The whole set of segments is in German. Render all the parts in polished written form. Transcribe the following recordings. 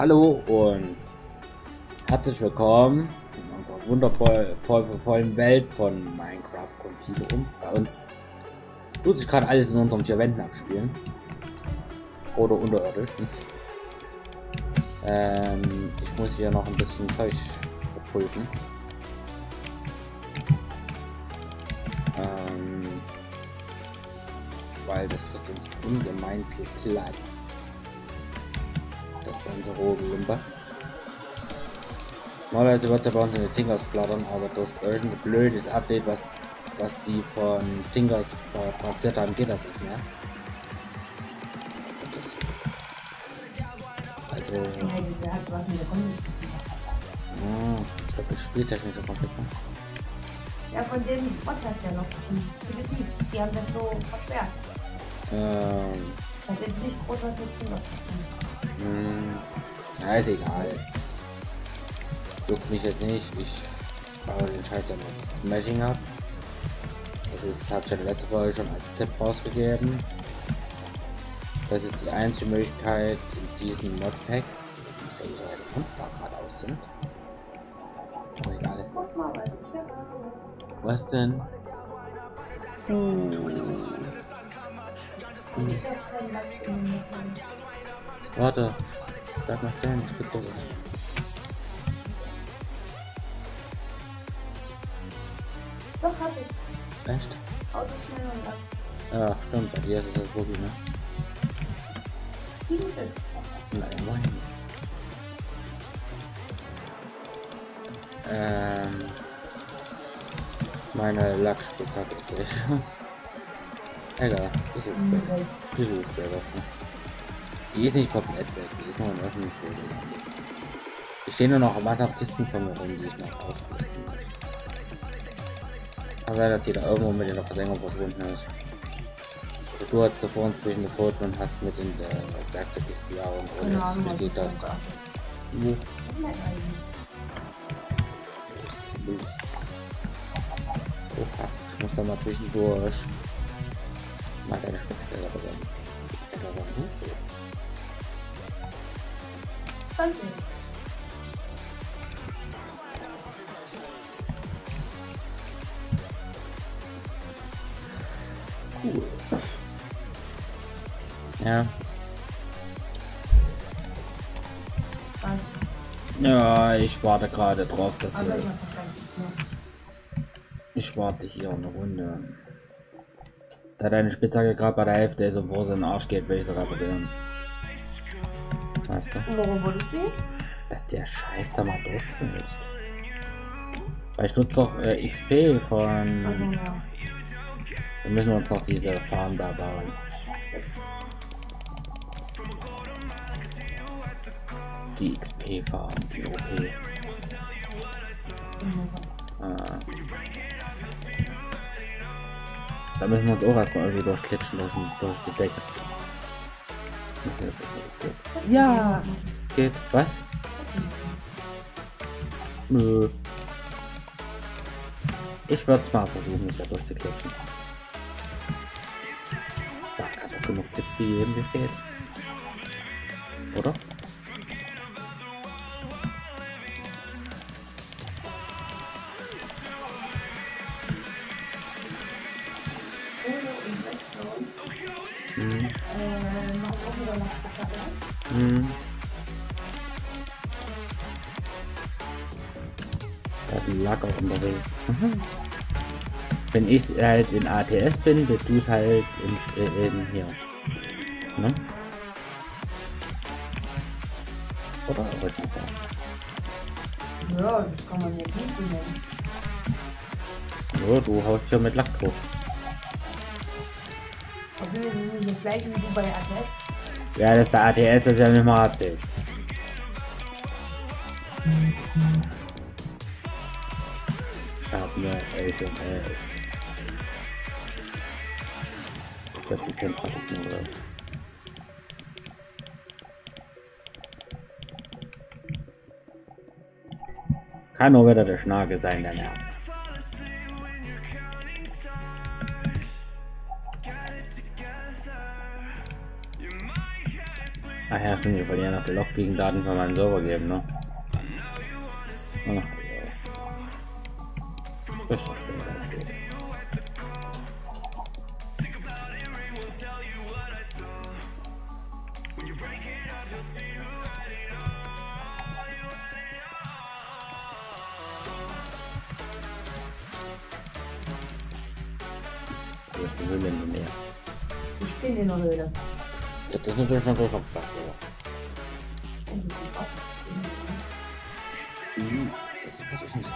Hallo und herzlich willkommen in unserer wundervollen Welt von Minecraft Continuum. Bei uns tut sich gerade alles in unseren vier Wänden abspielen. Oder unterirdisch. Ich muss hier noch ein bisschen Zeug verpulten. Weil das frisst uns ungemein viel Platz. Das ganze rohe Lumper. Normalerweise wird es ja bei uns in den Tinkers flattern, aber durch irgendein blödes Update, was die von Tinkers platziert haben, geht das nicht mehr. Also. Ich glaube, das Spieltechnik ist komplett. Ja, von dem Podcast ja noch. Die haben das so versperrt. Das ist nicht groß, was jetzt noch. Ja, ist egal. Juckt mich jetzt nicht. Ich baue den Scheiß ja mit Smashing ab. Das ist, habe ich ja letzte Folge schon als Tipp rausgegeben. Das ist die einzige Möglichkeit in diesem Modpack. Ich sehe, wie die Monster gerade aus sind. Aber egal. Was denn? Warte. Sag mal stellen, ich bitte. Doch, hab ich. Echt? Auto schnell und ab. Ja, stimmt. Bei dir ist es das wirklich, ne? 7 Stück. Naja, moin. Meine Lackspitzhacke ist weg. Egal, das ist besser. Die ist nicht komplett weg, die ist nur in öffentlich. Ich stehe nur noch Wasserpisten von mir rum, die ich noch ausrüsten muss. Kann sein, dass die da irgendwo mit in der Versenkung verschwunden ist. Du hast zuvor uns durch den Boden und hast mit in der Werkzeugkiste und jetzt geht das da. Oha, ich muss da mal zwischendurch mal deine Spitzkelle bekommen. Danke. Cool. Ja. Ja, ich warte gerade drauf, dass ich warte hier eine Runde. Da deine Spitzhacke gerade bei der Hälfte ist und wo sie in den Arsch geht, will ich sie reparieren. Weißt du? Warum wolltest du? Dass der Scheiß da mal durchschmilzt. Weil ich nutze doch XP von. Also, ja. Wir müssen uns noch diese Farm da bauen. Die XP-Farm, die OP. Da müssen wir uns auch erstmal irgendwie durchklitschen durch die Decke. Ja, geht. Was? Nö. Ich würde es mal versuchen, mich da durchzuklitschen. Ich habe gerade genug Tipps gegeben, wie geht. Oder? Da ist ein Lack auch unterwegs. Wenn ich halt in ATS bin, bist du es halt in hier. Ne? Oder? Ja, das kann man nicht nennen. Ja, du haust ja mit Lack drauf. Also, wir sind das gleiche wie du bei ATS. Ja, das bei ATS ist ja nicht mal absehen. Ich hab mir 11 und 11. Ich glaube, die kennt man nicht mehr. Kann nur wieder der Schnage sein, der nervt. Ach ja, stimmt, wir wollen ja noch die Logfliegen-Daten von meinem Server geben, ne? Oh, ja. Die Höhle in der Nähe. Ich bin in der Höhle. Das ist natürlich noch Platz, oder? Das ist natürlich nicht so.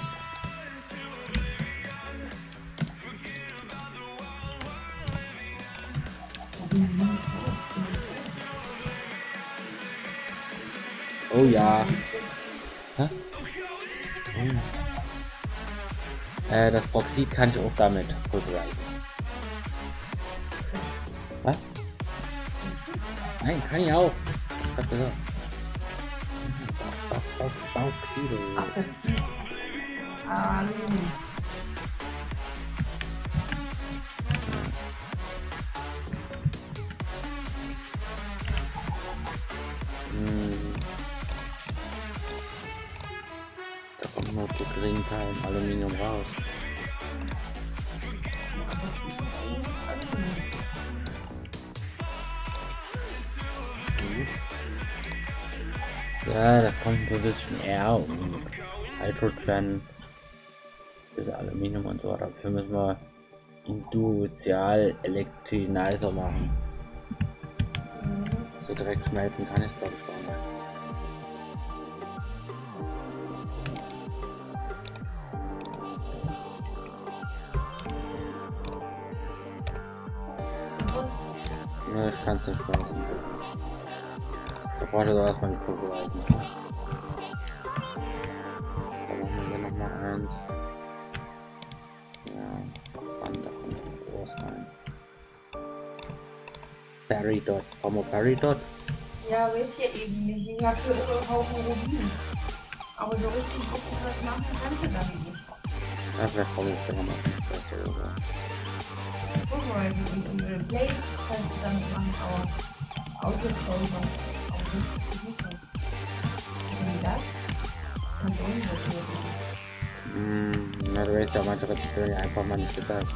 Oh ja. Hä? Oh. Das Proxy kann ich auch damit pulverisieren. Was? Nein, kann ich auch. Ich hab gesagt. Bauxide. Ach, das ist Aluminium. Da kommt noch der Greenteil im Aluminium raus. Ja, das kommt so ein bisschen eher um Hydrogen, das Aluminium und so. Dafür müssen wir Industrial-Elektrinizer machen. So direkt schmelzen kann ich es, glaube ich, gar nicht. Ne, ich kann es nicht schmelzen. Da braucht er erstmal die Pulverweisen. Da machen wir nochmal eins. Ja, dann da kommt groß rein. Peridot. Brauchen wir Peridot? Ja, weiß ich eben nicht. Ich habe hier einen Haufen Rubin. Aber so richtig gucken, was machen kannst du damit nicht. Ja, vielleicht brauche ich das nochmal. Guck mal, die Play kannst du damit machen, aber Autosauger. Na, du weißt ja, manche Rezeptoren ja einfach mal nicht gesagt.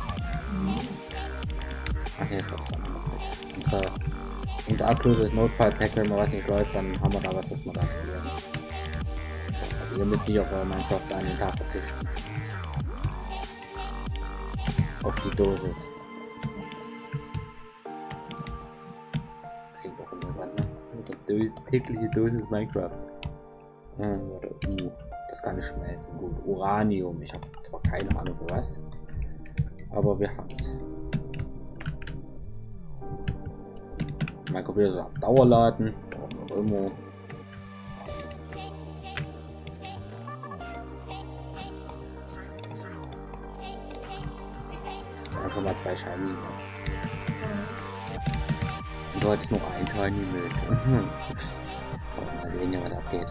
Ach nee, das war's dann. Unser absolutes Notfall-Pack, wenn mal was nicht läuft, dann haben wir da was, das wir da probieren. Also ihr müsst nicht auf euren Minecraft an den Tag verzichten. Auf die Dosis. Klingt auch interessant, ne? Die tägliche Dosis Minecraft. Das kann ich schmelzen. Gut, Uranium. Ich habe zwar keine Ahnung für was, aber wir haben es. Mein Computer soll auf Dauer laden, warum auch immer. Einfach mal 2 Shiny. Und du hattest noch ein Shiny mit. Mal sehen, was abgeht.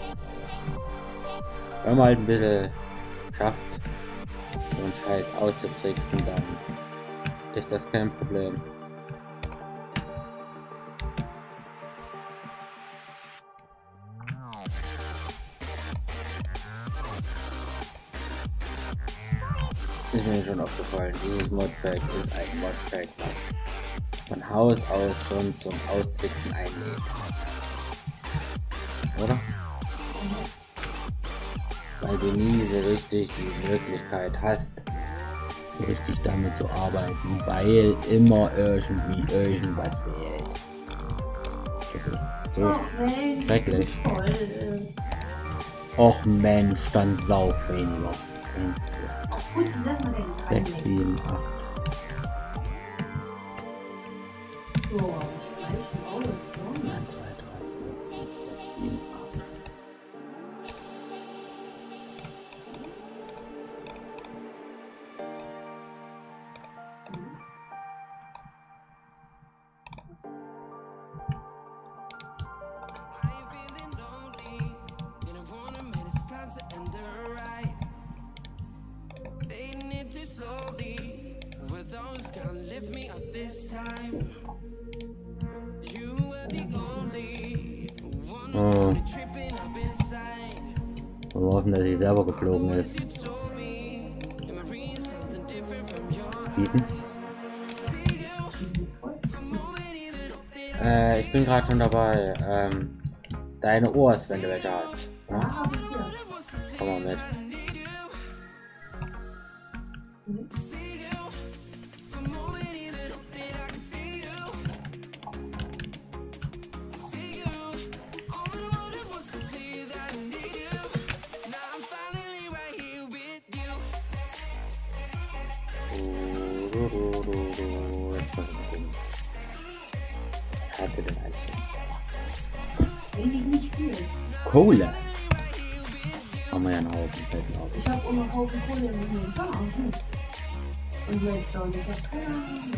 Wenn man halt ein bisschen schafft, so einen Scheiß auszutricksen, dann ist das kein Problem. Ist mir schon aufgefallen, dieses Modpack ist ein Modpack, was von Haus aus schon zum Austricksen einlädt. Oder? Weil du nie so richtig die Möglichkeit hast, so richtig damit zu arbeiten, weil immer irgendwie irgendwas fehlt. Das ist so schrecklich. Och Mensch, dann sauf weniger. 1, 2, 6, 7, 8. 1, 2, 3, 4, 5, 6, 7, 8. Those gonna lift me up this time. You were the only Oh. Wir hoffen, dass sie selber geflogen ist. Bieten? Ich bin gerade schon dabei. Deine Ohrs, wenn du welche hast. Ja? Komm mal mit. Hat sie denn einstellen? Nicht viel. Kohle. Haben wir ja einen Haufen fetten Auto. Ich habe auch noch Haufen Kohle in den Farm. Und jetzt soll ich das keine Ahnung.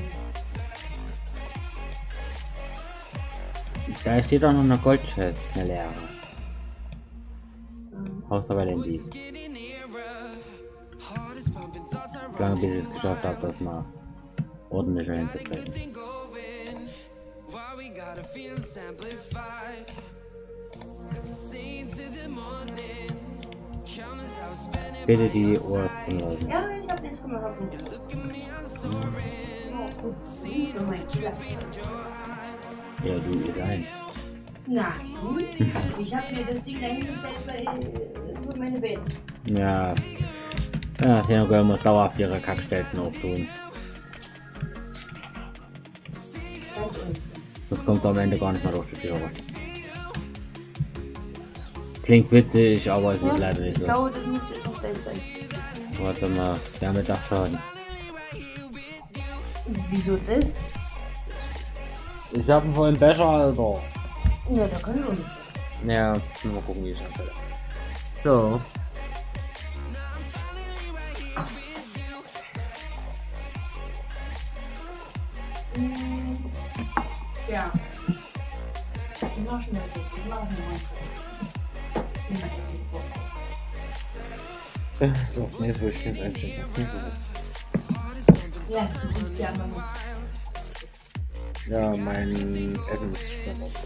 Da steht auch noch eine Goldchest, eine leere. Außer bei den Dieben. Lange bis ich es geschafft habe, das mal ordentlicher hinzukriegen. Bitte die Ohrs drin lassen. Ja, ich hab nichts gemacht. Ja, du Design. Nein, ich habe mir das Ding dahingestellt für meine Band. Ja. Ja, Xenogirl muss dauerhaft ihre Kackstelzen hochtun. Sonst kommt es am Ende gar nicht mehr durch die Türe. Klingt witzig, aber es ist leider nicht so. Ich glaube, das müsste jetzt noch selbst sein. Warte mal, wir haben mit Dachschaden. Wieso das? Ich habe einen vollen Becher, Alter. Ja, da können wir nicht. Ja, mal gucken, wie ich anstelle. So. Ja. Ich mach schnell so. Ich mach schnell So, das nächste würde ich jetzt einstellen. ja, das ist ja noch. Ja, mein Essen ist schon auch so.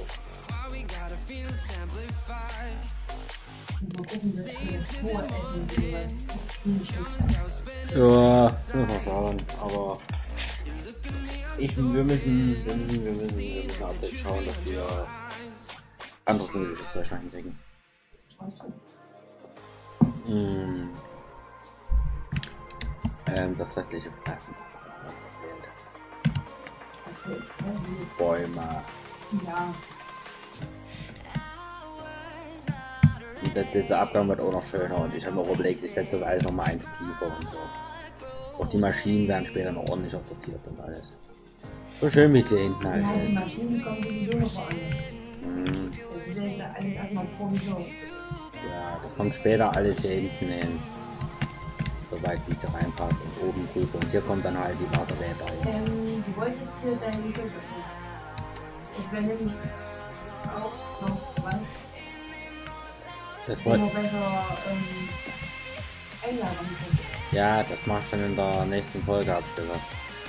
Mal gucken, dass wir das voressen. Ja, mal schauen, aber wir müssen Update schauen, dass wir anderes Mögliches zu erscheinen kriegen. Das restliche Fressen. Bäume. Ja. Und dieser Abgang wird auch noch schöner und ich habe mir auch überlegt, ich setze das alles noch mal eins tiefer und so. Auch die Maschinen werden später noch ordentlich sortiert und alles. So schön wie es hier hinten halt Ja, die ist. Maschinen kommen sowieso noch woanders. Das ist ja alles erstmal Provisor. Ja, das kommt später alles hier hinten hin. Soweit wie es reinpasst und oben drüber. Und hier kommt dann halt die Wasserräder hin. Du wolltest für deine Hilfe. Ich wäre nämlich auch noch was. Das Wo wollte. man besser einlagern könnte. Ja, das machst du dann in der nächsten Folge, hab ich gesagt.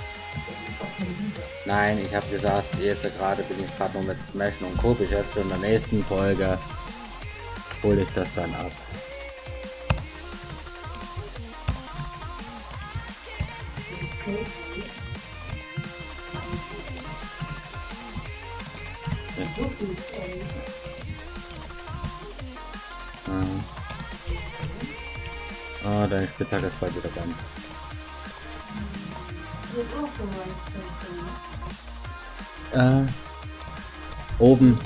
Nein, ich habe gesagt, jetzt gerade bin ich gerade noch mit Smashen und Co. beschäftigt und in der nächsten Folge hole ich das dann ab. Ah, deine Spitzhacke ist bald wieder ganz. Oben.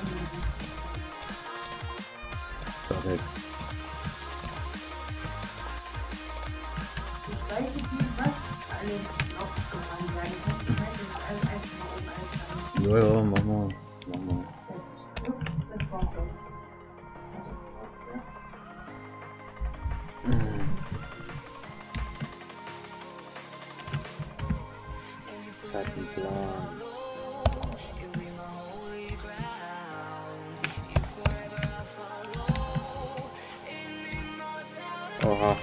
Perfekt. Ich weiß jetzt nicht, was alles aufgefallen sein kann. Ich weiß, das ist alles einfach mal oben alles. Ja, mach mal. Mach mal. Das braucht doch. Hat einen Plan. Oha.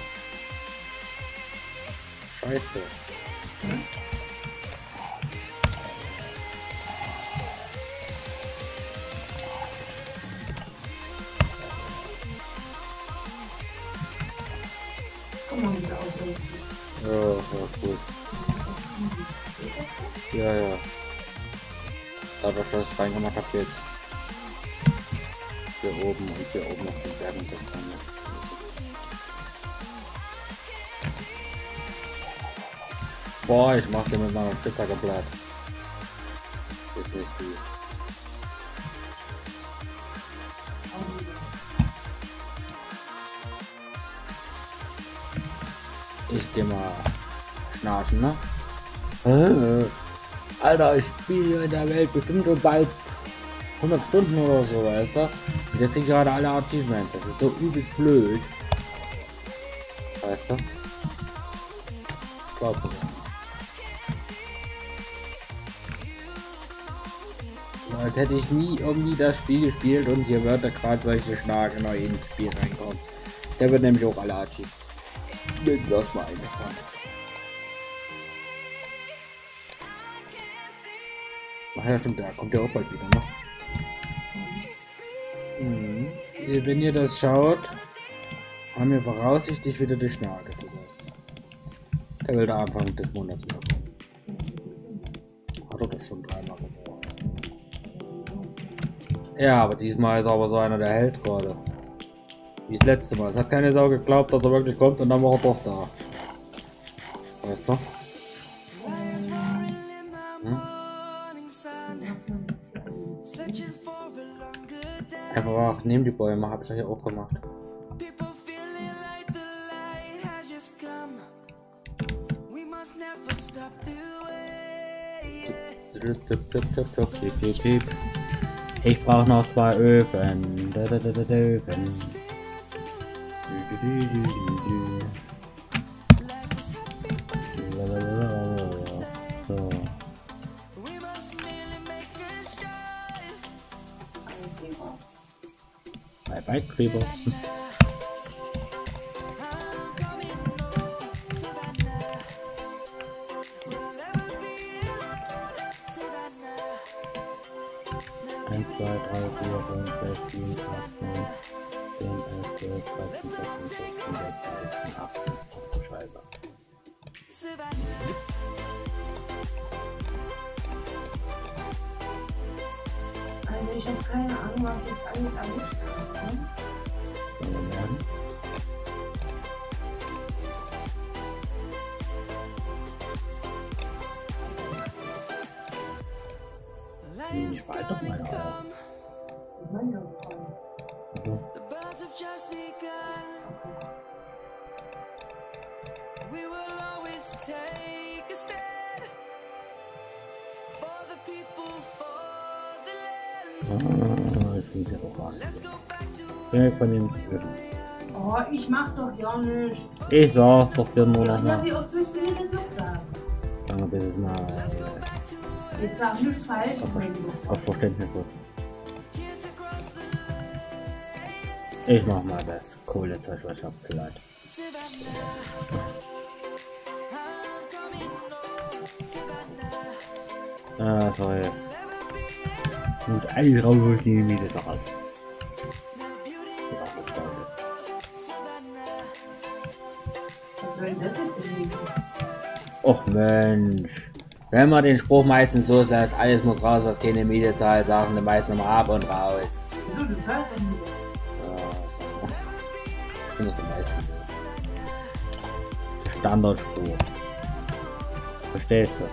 Scheiße. gut. Ja, ja. Dadurch, dass ich reingemacht habe, jetzt hier oben und hier oben noch die Bergen das dann. Boah, ich mach den mit meinem Spitzhackerblatt. Ist nicht gut. Ich geh mal schnarchen, ne? Alter, ich spiele in der Welt bestimmt schon bald 100 Stunden oder so, weißt du? Und jetzt krieg ich gerade alle Achievements. Das ist so übelst blöd. Weißt du? Glaub mir. Als hätte ich nie irgendwie das Spiel gespielt und hier wird da gerade solche Schnaken neu ins Spiel reinkommen. Der wird nämlich auch alle Achievements. Wenn das mal eingefallen. Ach ja, stimmt, da kommt ja auch bald wieder, ne? Mhm. Wenn ihr das schaut, haben wir voraussichtlich wieder die Schnarke zu lassen. Der will da Anfang des Monats wieder kommen. Hat er das schon dreimal gebraucht. Ja, aber diesmal ist aber so einer, der hält gerade. Wie das letzte Mal. Es hat keine Sau geglaubt, dass er wirklich kommt und dann war er doch da. Weißt du? Hm? Einfach neben die Bäume, habe ich ja hier auch gemacht. Ich brauche noch 2 Öfen. Öfen. So. Bye bye, Creeper. Eins, 2, 3, 4, 5, 6, 7, 8, 9, 10, 11, 12, 13, 14, 15, 16, 18. Ach du Scheiße. Also ich habe keine Ahnung, was jetzt alles erwischt hat. Sollen wir lernen? Ich war doch mal auf. Das ist ja auch gar nicht so. Von den Öfen. Oh, ich mach doch ja nicht. Ich sag's doch dir nur noch Ja, mal. wie oft willst du mir das noch sagen? Lange bis es mal Jetzt sag nichts falsch. auf Verständnis durch. Ich mach mal das Kohlezeug, was ich hab geladen. Ah, sorry. Muss eigentlich raus, wo ich die Miete sage. Och Mensch. Wenn man den Spruch meistens so lässt, alles muss raus, was keine Miete zahlt, sagen die meisten immer ab und raus. Du hörst doch nicht. Das sind doch die meisten. Das ist Standardspruch. Verstehst du?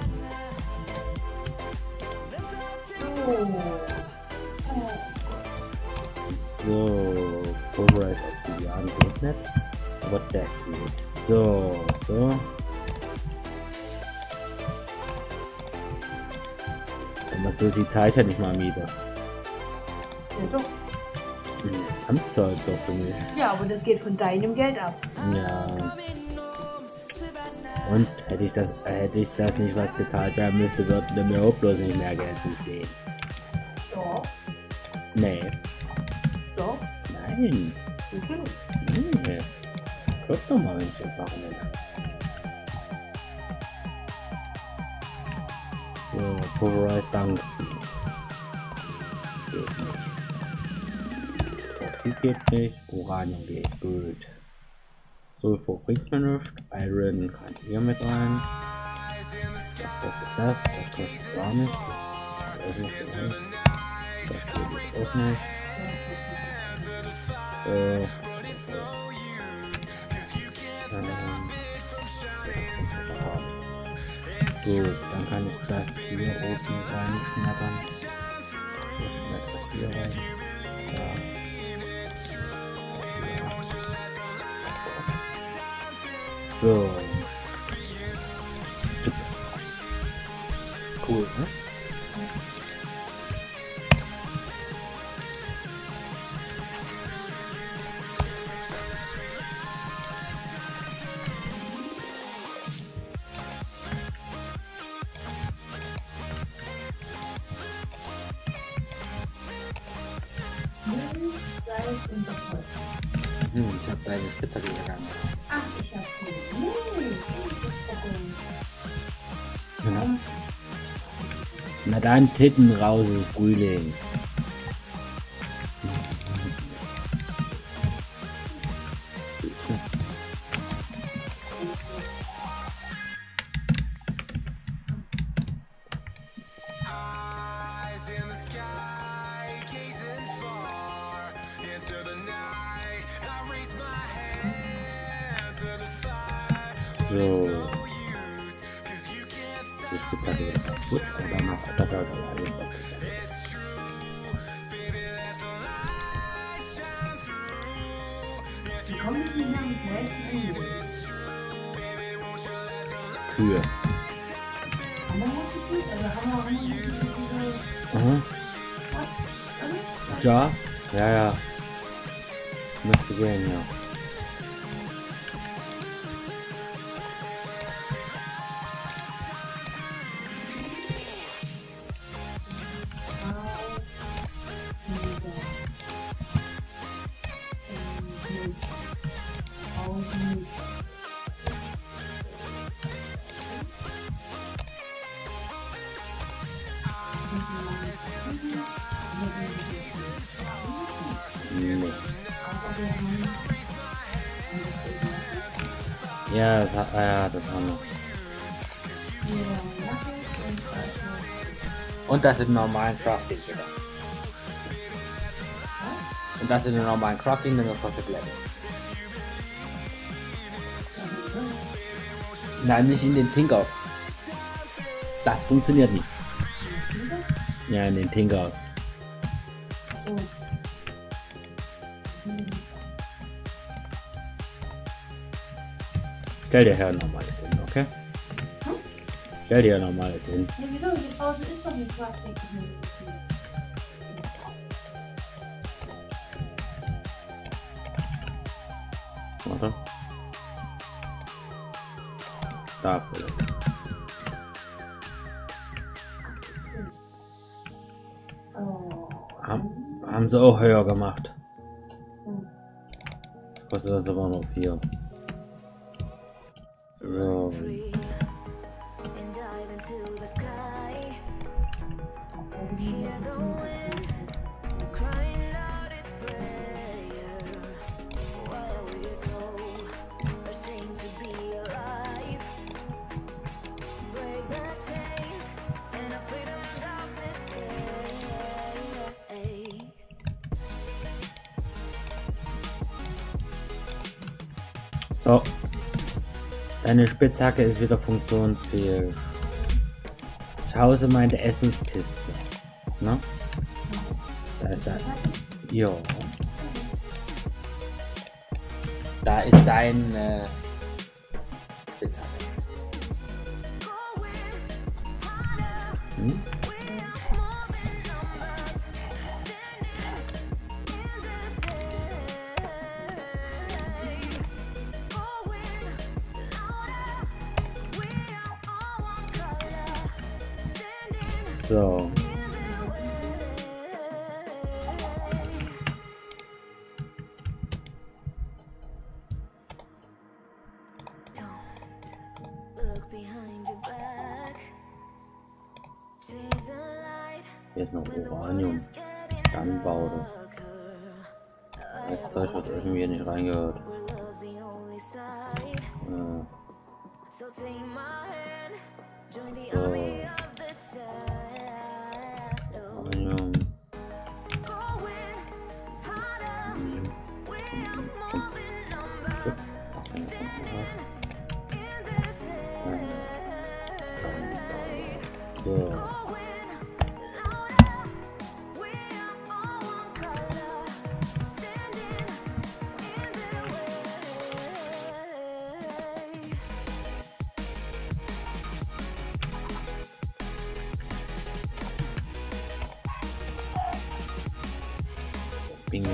So, Pulverize Obsidian geht nicht, aber das geht. So. Aber so sieht Zeit ja nicht mal Miete. Ja, doch. Das Amtszeit doch für mich. Ja, aber das geht von deinem Geld ab. Ja. Und hätte ich das nicht, was gezahlt werden müsste, würde mir auch bloß nicht mehr Geld zustehen. Doch. Nee. Doch. Nein. Okay. Nee. Guck doch mal, wenn ich das Sachen nenne. So, Pulverize Tungsten. Geht nicht. Oxid geht nicht. Uranium geht gut. Sulfur bringt mir nichts. Iron kann hier mit rein. Das kostet das kostet gar nichts. Das ist auch nicht rein. Das geht auch nicht. So, dann kann ich das hier oben reinschnattern. Das schnattert hier rein. Ja. So. Cool, ne? Ich habe deine Spitzhacke gegangen. Ach, ich hab Ja. Na dann Titten raus, ist Frühling. So. Die Spitzhacke ist kaputt, aber danach hat er alles abgefangen. Wie kommen die nach dem Kreuz? Kühe. Haben wir noch also haben wir diese... Mhm. Ja, ja. Müsste gehen, ja. Nee. Ja, das hat, ja, das haben wir. Und das ist normalen Crafting, bitte. Und das ist in normalen Crafting, denn das kostet Level. Nein, nicht in den Tinkers. Das funktioniert nicht. Ja, in den Tinkers. Stell dir her normales hin, okay? Stell dir normales hin. Ja, wieso? Die Pause ist doch nicht Plastik. Warte. Da, bitte. Haben sie auch höher gemacht. Das kostet uns aber noch 4. So. So. Deine Spitzhacke ist wieder funktionsfähig. Schause meine Essenskiste. Ne? Da ist dein. Jo. Da ist dein Spitzhacke. Hm? So. Hier ist noch Uranium. Gunpowder. Das Zeug, was irgendwie hier nicht reingehört. So. Bingo.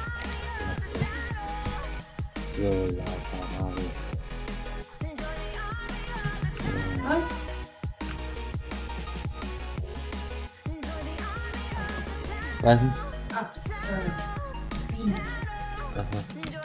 So, Lavaris. Was denn? Bienen. Aha.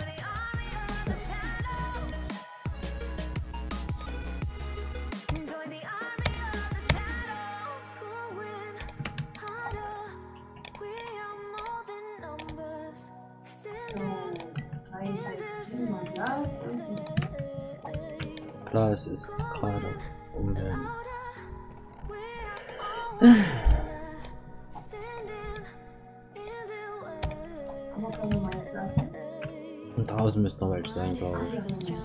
Klar, es ist gerade Umwelt. Und draußen müsste noch welche sein, glaube ich.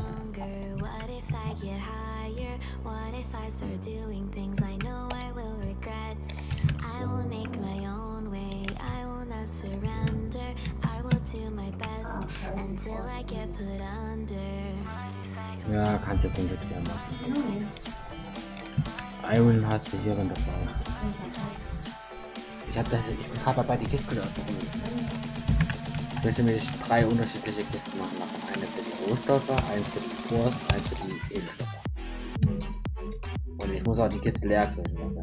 Ja, kannst jetzt nicht mehr machen. Iron hast du hier in der Faust. Ich bin gerade dabei, die Kiste zu holen. Ich möchte nämlich 3 unterschiedliche Kisten machen lassen. Eine für die Rohstoffe, eine für die Force, eine für die Edelstoffe. Und ich muss auch die Kiste leer kriegen.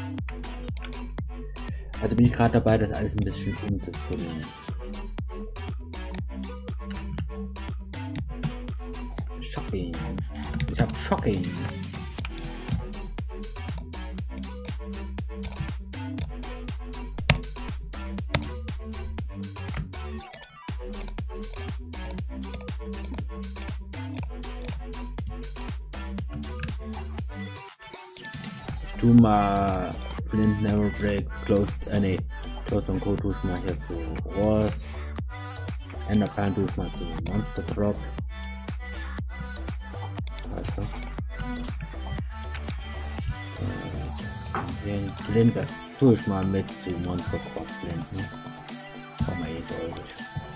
Also bin ich gerade dabei, das alles ein bisschen umzufüllen. Shocking. Ich hab Shocking. Ich tu mal Flint Never Breaks, Closed und Co. tue ich mal hier zu Ross. Enderperlen tue ich mal zu Monster Drop. Weißt du? Den Flint, das tue ich mal mit zu Monster Drop Flint. Ne? Komm mal, hier so euch.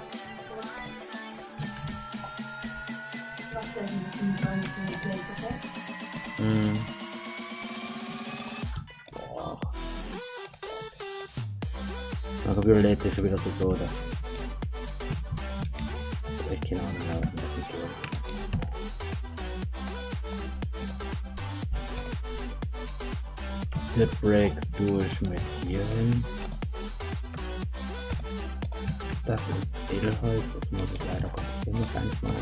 Mein Computer lädt sich schon wieder zu Tode. Ich keine Ahnung, was nicht los ist. Zip Breaks durch mit hier hin. Das ist Edelholz, das muss ich leider kopieren, das kann ich mal.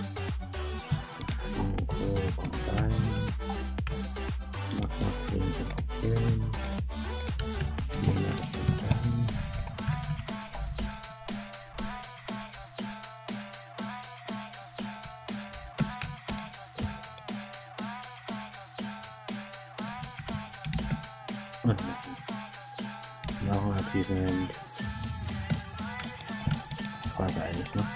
Kommt rein. Mach mal kopieren. Noch ein Achievement. Weiß eigentlich, ne?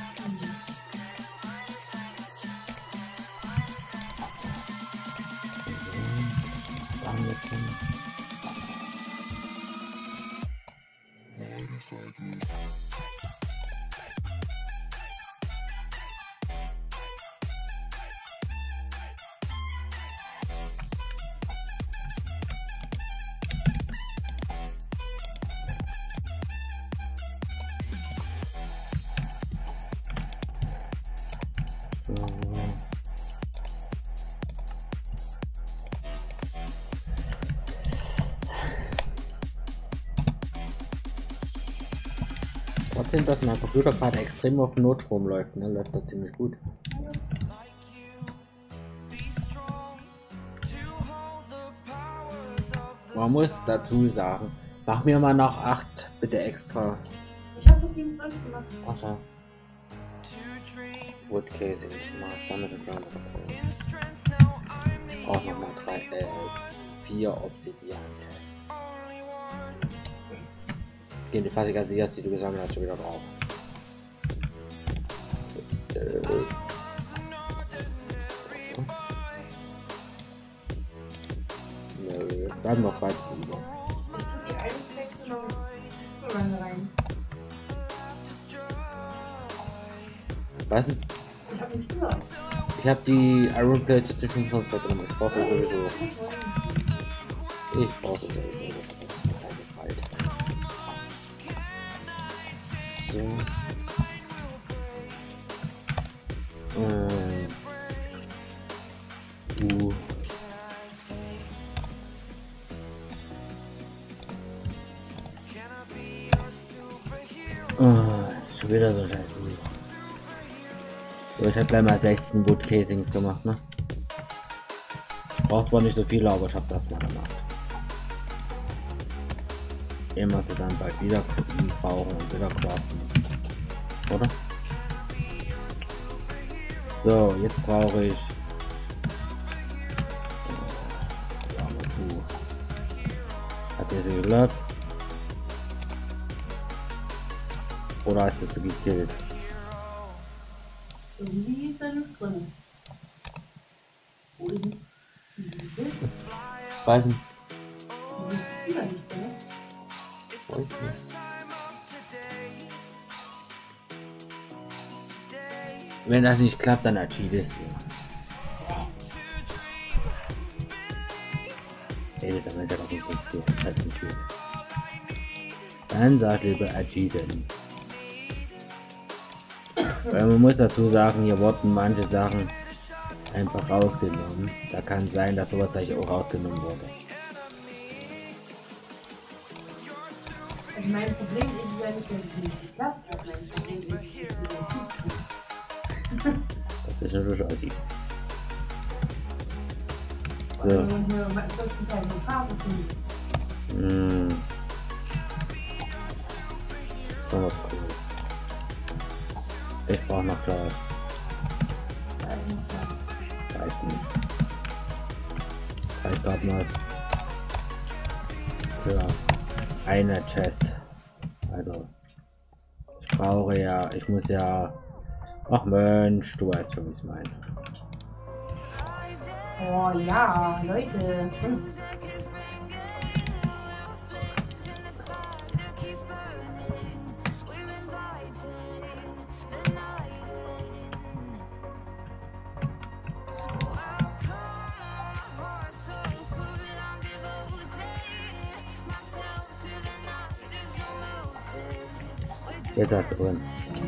Trotzdem, dass mein Computer gerade extrem auf Notstrom läuft, ne? Läuft da ziemlich gut. Man muss dazu sagen, mach mir mal noch 8 bitte extra. Ich habe das 27 gemacht. Ach so. Woodcasing, ich mach damit ein kleines brauche nochmal 4 Obsidian-Chests. Gehen die Fassiger Sieger, die du gesammelt hast, schon wieder drauf. Nö, bleiben noch 2 über. Was denn? Ich hab einen Stuhl. Ich hab die Iron Plates zwischen sonst weggenommen. Ich brauche sowieso. Ich brauche sowieso. Das ist keine Zeit. So. Schon wieder so scheiße. So, ich habe gleich mal 16 Wood Casings gemacht, ne? Ich brauche zwar nicht so viele, aber ich hab's erstmal gemacht. Immer sie dann bald wieder brauchen und wieder craften. Oder? So, jetzt brauche ich. Ja, hat sie geklappt? Oder hast du sie gekillt? Irgendwie ist da nichts drin. Wo ist denn? Weiß nicht. Wo ist die da nicht drin? Weiß nicht. Wenn das nicht klappt, dann cheatest du. Ey, damit er doch nicht funktioniert, als ein Cheat. Dann sag lieber cheaten. Weil man muss dazu sagen, hier wurden manche Sachen einfach rausgenommen. Da kann sein, dass sowas auch rausgenommen wurde. Also mein Problem ist ja nicht, dass es nicht geklappt hat. Mein Problem ist, dass Das ist natürlich aussieht. So. So was cool. Ich brauche noch Glas. Reicht nicht. Reicht gerade mal für eine Chest. Also ich brauche ja, ich muss ja. Ach Mensch, du weißt schon, wie ich es meine. Oh ja, Leute. Jetzt hast du drin.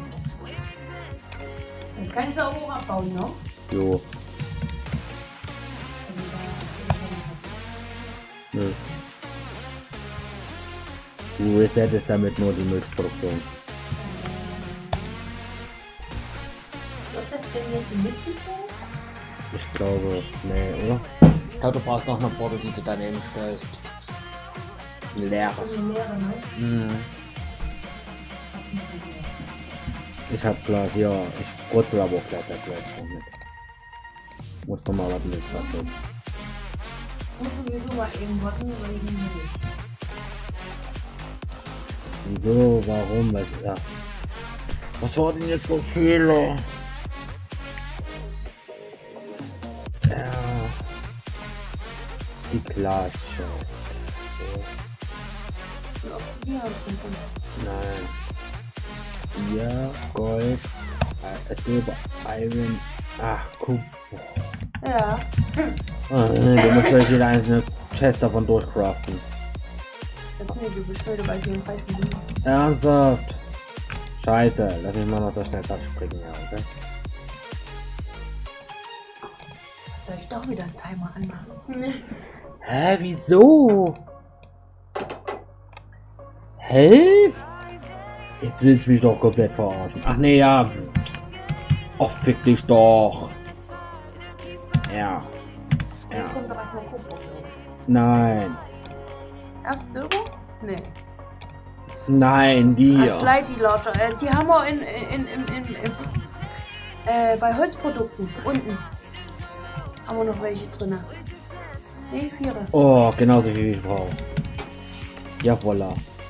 Jetzt kannst du auch abbauen, ne? Jo. Nö. Du resettest damit nur die Milchproduktion. Was ist das denn jetzt die Mittelfeld? Ich glaube, nee, oder? Ich glaube, du brauchst noch eine Porto, die du daneben stellst. Eine leere. Also leere, ne? Mhm. Ich hab Glas, ja. Ich brutzel aber auch gleich das Glas noch mit. Muss doch mal warten, bis was ist. Muss sowieso mal eben warten, weil ich nicht will. Wieso? Warum? Was? Ja. Was war denn jetzt so Fehler? Ja. Die Glaschest. Ja, Nein. Ja, Gold, Silber, Iron. Ach, guck. ja. Du musst euch jede einzelne Chest davon durchcraften. Jetzt nee, du bist heute bei dem falschen Ding. Ernsthaft? Scheiße, lass mich mal noch so schnell springen, ja, okay? Soll ich doch wieder einen Timer anmachen? Hä, wieso? Hä? Jetzt willst du mich doch komplett verarschen. Ach nee, ja. Ach, fick dich doch. Ja. Ja. Nein. Erst so? Nee. Nein, die. Slightly larger. Die haben wir bei Holzprodukten unten. Haben wir noch welche drin? Nee, 4. Oh, genauso wie ich brauche. Ja, voila.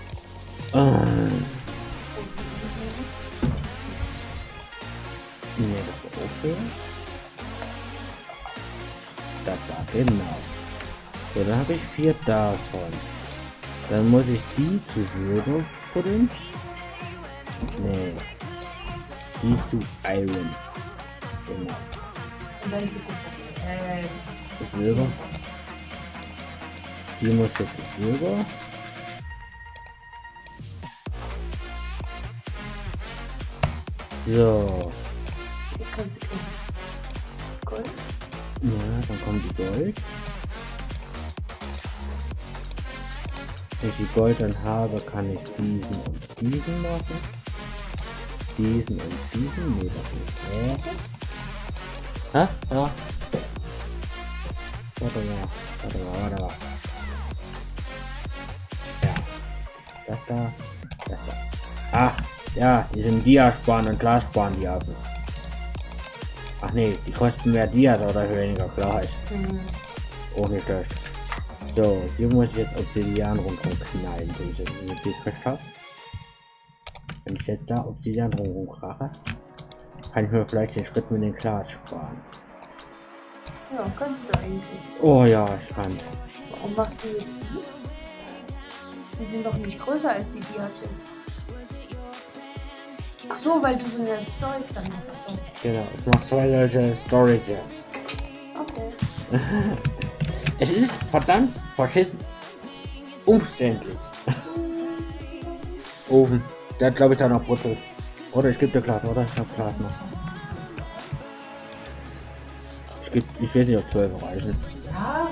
Nee, das war okay. Das war genau. So, dann habe ich 4 davon. Dann muss ich die zu Silber buddeln. Nee. Die zu Iron. Genau. Und dann Silber. Die muss jetzt zu Silber. So. Hier kannst du Gold. Ja, dann kommt die Gold. Wenn ich die Gold dann habe, kann ich diesen und diesen machen. Diesen und diesen. Nee, das nicht. Hä? Ja. Warte mal. Ja. Das da. Das da. Ach, ja, die sind Dia-Sparen und Glassparen, die haben. Ach nee, die kosten mehr Dias oder weniger gleich. Auch nicht schlecht. So, hier muss ich jetzt Obsidian rundherum knallen, den ich jetzt nicht gekriegt habe. Wenn ich jetzt da Obsidian rundherum krache, kann ich mir vielleicht den Schritt mit den Glas sparen. Ja, kannst du eigentlich. Oh ja, ich kann's. Warum machst du jetzt die? Die sind doch nicht größer als die Diache. Ach so, weil du so eine Storage dann hast. Ach so. Genau, ich mach 2 solche Storages. Okay. Es ist verdammt verschissen umständlich. Oben. Der hat, glaube ich, da noch brutzelt. Oder ich gebe dir Glas, oder? Ich habe Glas noch. Ich weiß nicht, ob 12 reichen. Ja.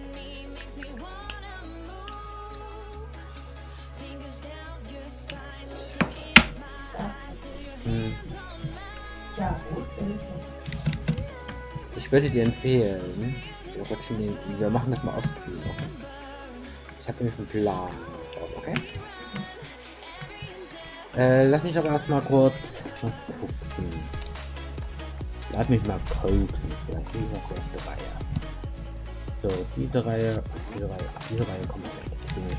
Ja, gut. Ich würde dir empfehlen, wir machen das mal auf Screen. Ich habe nämlich einen Plan. Okay? Lass mich aber erstmal kurz was gucken. Lass mich mal koksen. Vielleicht kriege ich was auf der Reihe. So, diese Reihe kommt weg.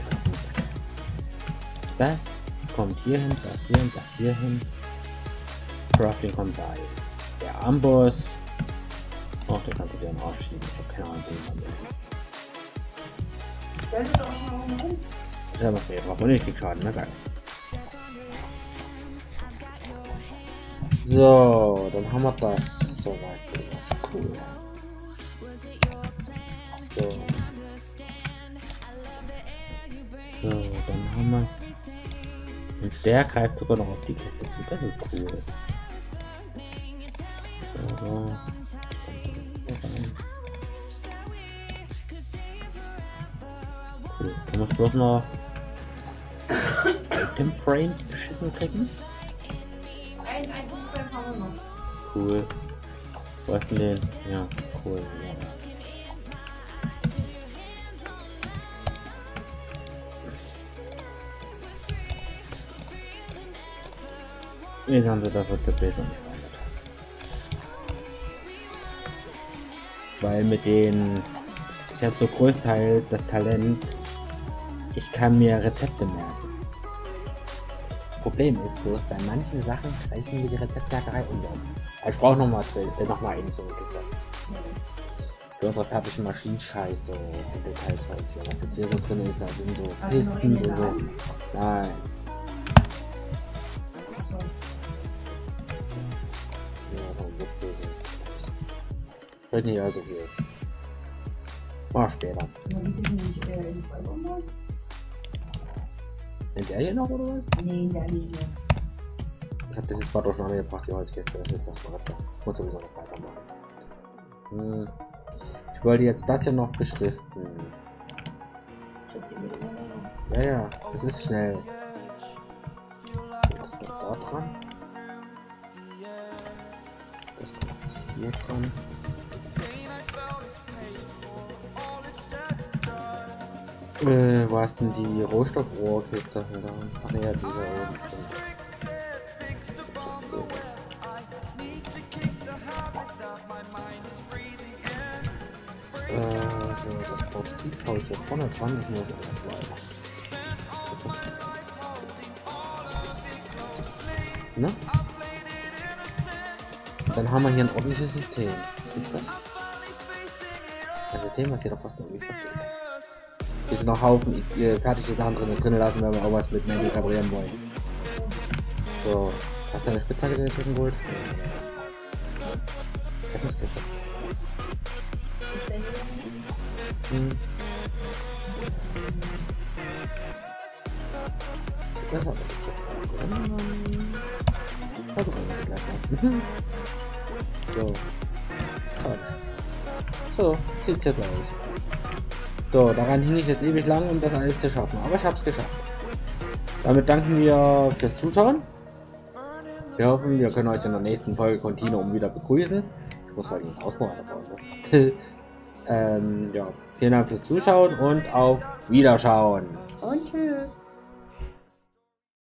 Das kommt hier hin, das hier hin, das hier hin. Crafting kommt da hin. Der Amboss. Oh, da kannst du dir einen Arsch schieben. Ich habe keine Ahnung, wie man Stell dir doch mal hin. das ist aber fair. Braucht man nicht den Schaden, na geil. So, dann haben wir das soweit. Das ist cool. So. So, dann haben wir. Und der greift sogar noch auf die Kiste zu. Das ist cool. So. Cool. Du musst bloß noch Item Frames geschissen kriegen. Ein Punkt haben wir noch. Cool. Wo ist denn den? Ja, cool. Ja. Jetzt haben sie das Rezept noch nicht verändert. Weil mit den... Ich habe so größtenteils das Talent, ich kann mir Rezepte merken. Problem ist bloß, bei manchen Sachen reichen mir die Rezeptmerkerei ungern. Aber ich brauche nochmal eben so eine Kiste. Für unsere fertigen Maschinenscheiße und Detailzeug. Was jetzt hier so drin ist, da sind so Kisten und so. Nein. Wird nicht also viel. Mal später. Sind der hier noch oder was? Nee, der nicht mehr. Ich hab das jetzt mal durcheinander gebracht, die Holzkiste. Das ist jetzt erstmal Rezept. Ich muss sowieso noch weitermachen. Ich wollte jetzt das hier noch beschriften. Ja, ja, das ist schnell. Das kommt da dran. Das kommt hier dran. Wo hast denn die Rohstoffrohrkiste? Ach ja, diese oben. So, das Bauxit haue ich hier vorne dran, ich muss weiter. Ne? Dann haben wir hier ein ordentliches System. Ist das? Das System, was hier doch fast irgendwie versteht. Hier sind noch Haufen fertige Sachen drin lassen, wenn wir auch was mit Mandy reparieren wollen. So, hast du eine Spitzhacke dazwischen geholt? Rettungskiste. Das hat so. So, sieht's jetzt aus. So, daran hing ich jetzt ewig lang, um das alles zu schaffen. Aber ich hab's geschafft. Damit danken wir fürs Zuschauen. Wir hoffen, wir können euch in der nächsten Folge Continuum wieder begrüßen. Ich muss halt ins Ausbau ja, vielen Dank fürs Zuschauen und auf Wiederschauen. Und tschüss.